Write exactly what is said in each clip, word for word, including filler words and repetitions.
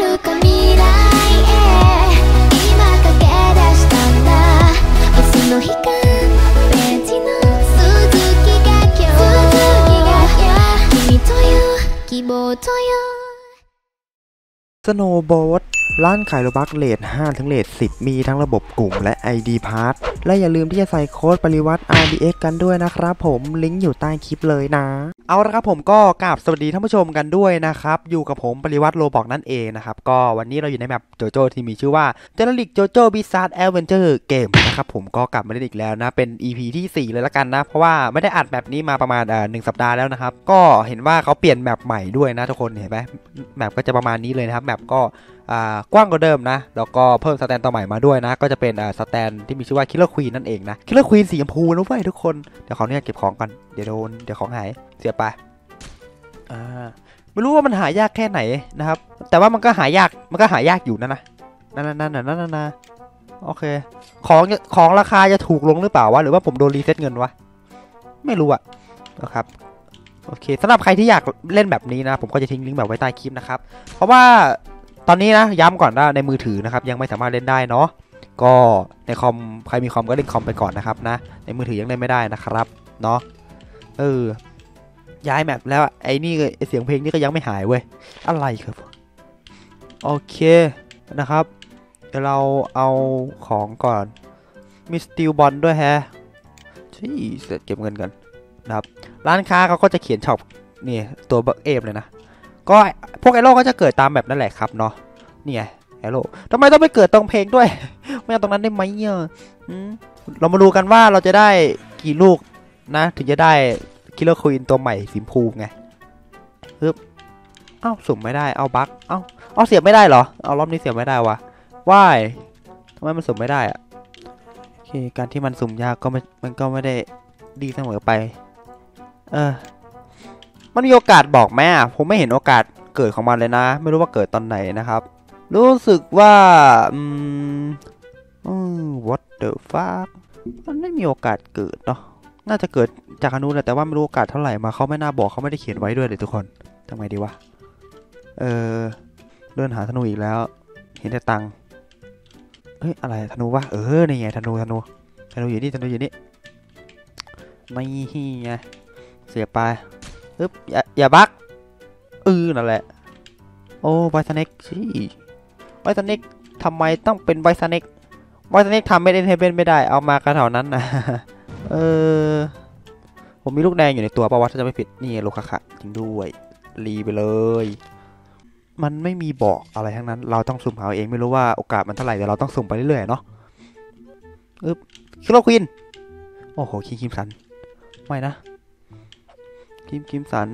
るか未来へ今駆け出したんだ明日の光ページの続きが今日君という希望というสโนว์โบ๊ทร้านขายโลบัคเลทห้าถึงเลทสิบมีทั้งระบบกลุ่มและ ไอ ดี Pass และอย่าลืมที่จะใส่โค้ดปริวัติ อาร์ ดี เอ็กซ์ กันด้วยนะครับผมลิงก์อยู่ใต้คลิปเลยนะเอาละครับผมก็กราบสวัสดีท่านผู้ชมกันด้วยนะครับอยู่กับผมปริวัติโลบอกนั่นเองนะครับก็วันนี้เราอยู่ในแมปโจโจ้ที่มีชื่อว่าเจเนริกโจโจ้บิซาร์ดแอดเวนเจอร์เกมนะครับผมก็กลับมาเล่นอีกแล้วนะเป็น อี พี ที่สี่เลยละกันนะเพราะว่าไม่ได้อัดแบบนี้มาประมาณเอ่อหนึ่งสัปดาห์แล้วนะครับก็เห็นว่าเขาเปลี่ยนแมปใหม่ด้วยนะทุกคนเห็นไหมแมปก็จะประมาณนี้เลยนะครับแมปก็กว้างกว่าเดิมนะแล้วก็เพิ่มสแตนตัวใหม่มาด้วยนะก็จะเป็นสแตนที่มีชื่อว่าคิลเลอร์ควีนนั่นเองนะคิลเลอร์ควีนสีชมพูนะเว้ยทุกคนเดี๋ยวขอเนี่ยเก็บของกันเดี๋ยวโดนเดี๋ยวของหายเสียไปอ่าไม่รู้ว่ามันหายากแค่ไหนนะครับแต่ว่ามันก็หายากมันก็หายากอยู่นะนะนั่นนั่นนั่นนั่นนั่นโอเคของของราคาจะถูกลงหรือเปล่าวะหรือว่าผมโดนรีเซ็ตเงินวะไม่รู้อะนะครับโอเคสำหรับใครที่อยากเล่นแบบนี้นะผมก็จะทิ้งลิงก์แบบไว้ใต้คลิปนะครับเพราะว่าตอนนี้นะย้ำก่อนว่าในมือถือนะครับยังไม่สามารถเล่นได้เนาะก็ในคอมใครมีคอมก็เล่นคอมไปก่อนนะครับนะในมือถือยังเล่นไม่ได้นะครับเนาะเออย้ายแมปแล้วไอ้นี่เสียงเพลงนี่ก็ยังไม่หายเว้ยอะไรครับโอเคนะครับเดี๋ยวเราเอาของก่อนมีสตีลบอลด้วยแฮะชี่เสร็จเก็บเงินกันนะครับร้านค้าเขาก็จะเขียนช็อปนี่ตัวบักเอฟเลยนะก็พวกไอโร่ก็จะเกิดตามแบบนั่นแหละครับเนาะนี่ไงไอโร่ทำไมต้องไปเกิดตรงเพลงด้วยไม่เอาตรงนั้นได้ไหมเนี่ยเรามาดูกันว่าเราจะได้กี่ลูกนะถึงจะได้คิลเลอร์ควีนตัวใหม่สีชมพูไงปึ๊บเอ้าสุ่มไม่ได้เอาบั๊กเอ้าเอาเสียบไม่ได้เหรอเอารอบนี้เสียบไม่ได้วะว่ายทำไมมันสุ่มไม่ได้อะโอเคการที่มันสุ่มยากก็ไม่มันก็ไม่ได้ดีเสมอไปเออมันมีโอกาสบอกไหมอ่ะผมไม่เห็นโอกาสเกิดของมันเลยนะไม่รู้ว่าเกิดตอนไหนนะครับรู้สึกว่าอืมอืม what the fuck มันไม่มีโอกาสเกิดเนาะน่าจะเกิดจากอนุแหละแต่ว่าไม่รู้โอกาสเท่าไหร่มาเขาไม่น่าบอกเขาไม่ได้เขียนไว้ด้วยเลยทุกคนทำไงดีวะเออเดินหาธนูอีกแล้วเห็นแต่ตังเฮ้ยอะไรธนูวะเออนี่ไงธนูธนูธนูอยู่นี่ธนูอยู่นี่ไม่ไงเสียไปปึ๊บอย่าอย่าบักเออนั่นแหละโอ้ไวท์สเน็กชี่ไวท์สเน็กทำไมต้องเป็นไวท์สเน็กไวท์สเน็กทำไม่ได้เทเบิลไม่ได้เอามากระเท่านั้นนะเออผมมีลูกแดงอยู่ในตัวประวัติถ้าจะไม่ผิดนี่โลคาคะจริงด้วยรีไปเลยมันไม่มีบอกอะไรทั้งนั้นเราต้องสุ่มหาเองไม่รู้ว่าโอกาสมันเท่าไหร่แต่เราต้องสุ่มไปเรื่อยๆเนาะอึ๊บคิลเลอร์ควีนโอ้โหคิมคิมสันไม่นะคิมคิมสัน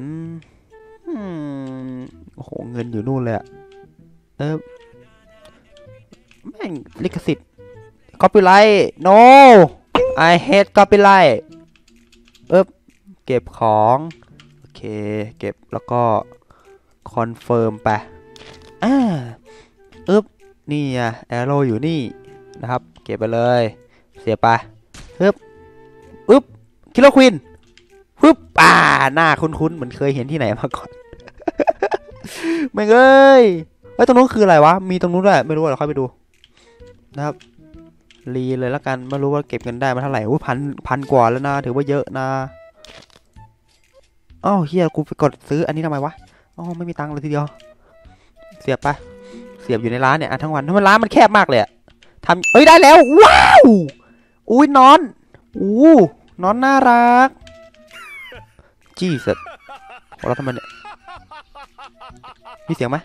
โอ้โหเงินอยู่นู่นเลยอะเออแม่งลิขสิทธิ์ copyright no I hate copyright เอ๊บเก็บของโอเคเก็บแล้วก็คอนเฟิร์มไปอ่าเอ๊บนี่อะแอโร่อยู่นี่นะครับเก็บไปเลยเสียไปเอ๊บอึ๊บคิลเลอร์ควีนปึ๊บอ่าหน้าคุ้นๆเหมือนเคยเห็นที่ไหนมาก่อนไม่เอ้ยเฮ้ยตรงนู้นคืออะไรวะมีตรงนู้นด้วยไม่รู้เดี๋ยวค่อยไปดูนะครับรีเลยแล้วกันไม่รู้ว่าเก็บเงินได้มาเท่าไหร่โอ้พันพันกว่าแล้วนะถือว่าเยอะนะอ้าวเฮียกูไปกดซื้ออันนี้ทำไมวะอ๋อไม่มีตังค์เลยทีเดียวเสียบไปเสียบอยู่ในร้านเนี่ยทั้งวันทั้งวันร้านมันแคบมากเลยอะทำเอ้ยได้แล้วว้าวอุ้ยนอนอู้นอนน่ารักจี้เสร็จเราทำไมเนี่ยมีเสียงไหม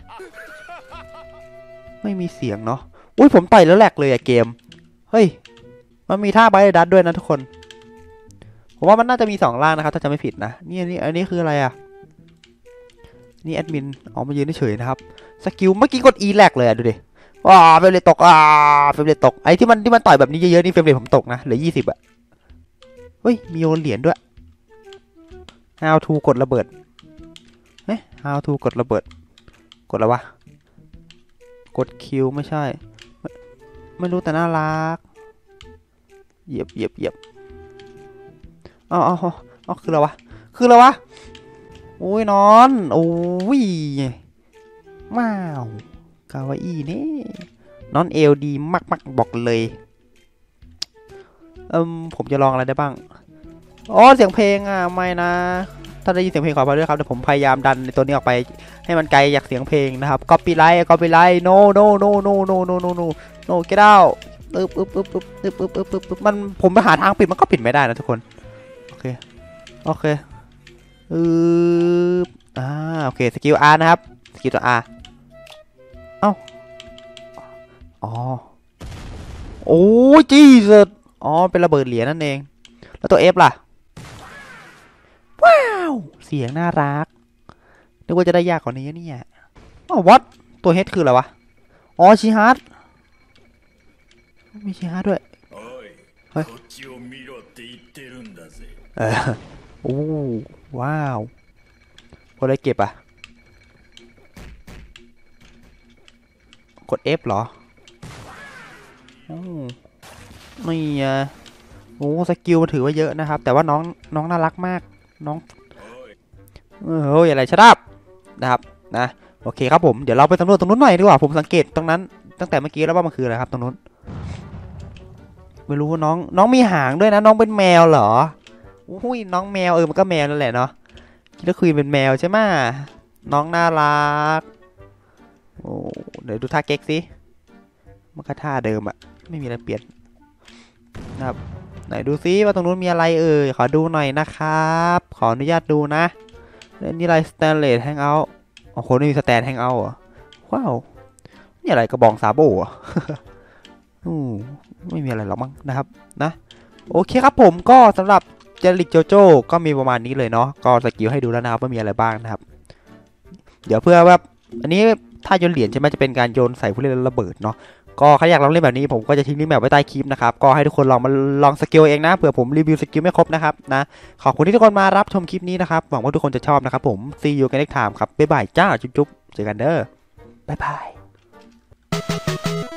ไม่มีเสียงเนาะอุ้ยผมต่อยแล้วแหลกเลยอะเกมเฮ้ยมันมีท่าไบร์ดัดด้วยนะทุกคนผมว่ามันน่าจะมีสองล่างนะครับถ้าจะไม่ผิดนะนี่อันนี้อันนี้คืออะไรอะนี่แอดมินอ๋อมายืนเฉยๆนะครับสกิลเมื่อกี้กด E แหลกเลยอะดูดิว้าเฟรมเรทตกอ่าเฟรมเรทตกไอ้ที่มันที่มันต่อยแบบนี้เยอะๆนี่เฟรมเรทผมตกนะเหลือยี่สิบอะเฮ้ยมีโยนเหรียญด้วยhow to กดระเบิดเฮ้ย how to กดระเบิดกดอะไรวะกด Q ไม่ใช่ไม่ไม่รู้แต่น่ารักเหยียบเหยียบเหยียบอ๋ออ๋ออ๋อคืออะไรวะคืออะไรวะโอ้ยนอนโอ้ยว้าวกาวาอี้นี่นอนเอลดีมากๆบอกเลยเอืมผมจะลองอะไรได้บ้างอ๋อเสียงเพลงอ่ะไม่นะถ้าได้ยินเสียงเพลงขอไปด้วยครับเดี๋ยวผมพยายามดันในตัวนี้ออกไปให้มันไกลจากเสียงเพลงนะครับก๊อปปี้ไลท์ก๊อปปี้ไลท์ no no no no no no no no no get out ปึ๊บปึ๊บปึ๊บปึ๊บปึ๊บปึ๊บปึ๊บปึ๊บปึ๊บมันผมไปหาทางปิดมันก็ปิดไม่ได้นะทุกคนโอเคโอเคอืออ่าโอเคสกิล R นะครับสกิลตัว R เอ้าอ๋อโอ้ยจีสุดอ๋อเป็นระเบิดเหรียญนั่นเองแล้วตัว F ล่ะว้าวเสียงน่ารักนึกว่าจะได้ยากกว่านี้เนี่ยอ๋อวัดตัว H คืออะไรวะอ๋อชิฮาร์ดมีชิฮาร์ดด้วยเฮ้ยเออโอ้ว้าวกดอะไรเก็บอ่ะกด F เหรอโอ้นี่อ่ะโอ้สกิลมันถือว่าเยอะนะครับแต่ว่าน้องน้องน่ารักมากน้องเฮ้ยอะไรชะดับนะครับนะโอเคครับผมเดี๋ยวเราไปสำรวจตรงนู้นหน่อยดีกว่าผมสังเกตตรงนั้นตั้งแต่เมื่อกี้แล้วว่ามันคืออะไรครับตรงนู้นไม่รู้น้องน้องมีหางด้วยนะน้องเป็นแมวเหรออุ้ยน้องแมวเออมันก็แมวนั่นแหละเนาะคิดว่าคุยเป็นแมวใช่ไหมน้องน่ารักโอ้เดี๋ยวดูท่าเก๊กสิมันก็ท่าเดิมอะไม่มีอะไรเปลี่ยนนะครับไหนดูซิว่าตรงนู้นมีอะไรเอ่ยขอดูหน่อยนะครับขออนุญาตดูนะนี่อะไรสแตนเลสแฮงเอาท์โอ้โหนี่มีสแตนแฮงเอาท์เหรอว้าวนี่อะไรกระบองซาโบอ่ะ อืมไม่มีอะไรหรอกมั้งนะครับนะโอเคครับผมก็สำหรับเจลิกโจโจ้ก็มีประมาณนี้เลยเนาะก็สกิลให้ดูแล้วนะครับว่ามีอะไรบ้างนะครับเดี๋ยวเพื่อว่าอันนี้ถ้าโยนเหรียญใช่ไหมจะเป็นการโยนใส่ผู้เล่นระเบิดเนาะก็ใครอยากลองเล่นแบบนี้ผมก็จะทิ้งลิงก์แบบไว้ใต้คลิปนะครับก็ให้ทุกคนลองมาลองสกิลเองนะเผื่อผมรีวิวสกิลไม่ครบนะครับนะขอบคุณที่ทุกคนมารับชมคลิปนี้นะครับหวังว่าทุกคนจะชอบนะครับผม see you again next time ครับบ๊ายบายจ้าจุ๊บๆเจอกันเด้อบ๊ายบาย